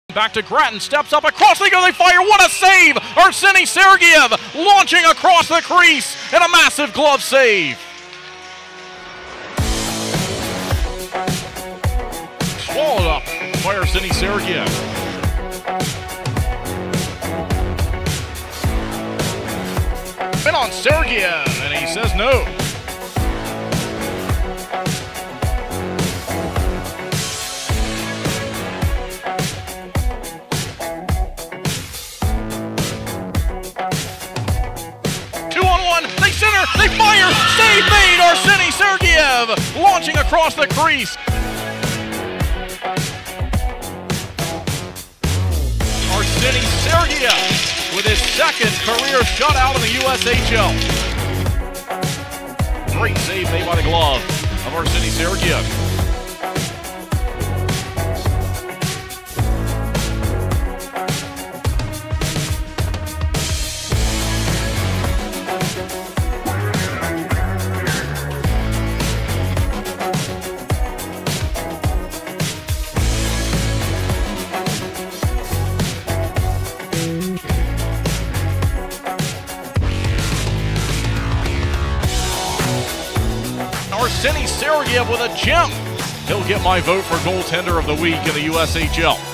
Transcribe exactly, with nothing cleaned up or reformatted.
Back to Grattan, steps up, across they go, they fire, what a save! Arsenii Sergeev launching across the crease and a massive glove save. Swallowed up by Arsenii Sergeev. Been on Sergeev, and he says no. They center, they fire, save made, Arsenii Sergeev launching across the crease. Arsenii Sergeev with his second career shutout in the U S H L. Great save made by the glove of Arsenii Sergeev. Arsenii Sergeev with a gem. He'll get my vote for goaltender of the week in the U S H L.